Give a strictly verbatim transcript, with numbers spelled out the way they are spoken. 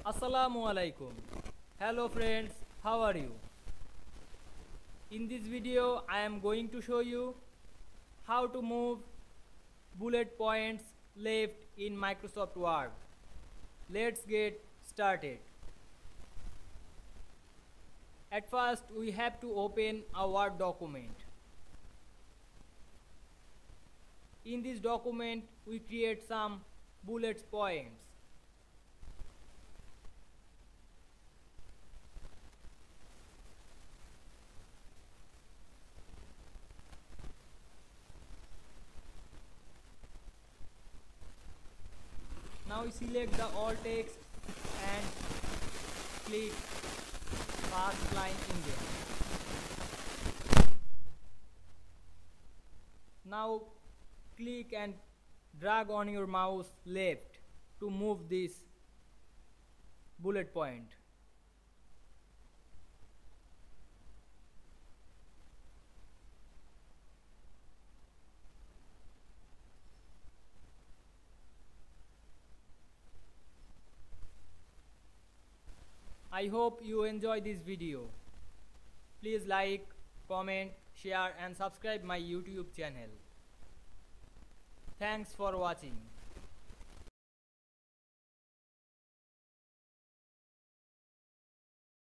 Assalamu alaikum. Hello friends, how are you? In this video I am going to show you how to move bullet points left in Microsoft Word. Let's get started. At first we have to open a Word document. In this document we create some bullet points. Now we select the all text and click first line in there. Now click and drag on your mouse left to move this bullet point. I hope you enjoy this video. Please like, comment, share and subscribe my YouTube channel. Thanks for watching.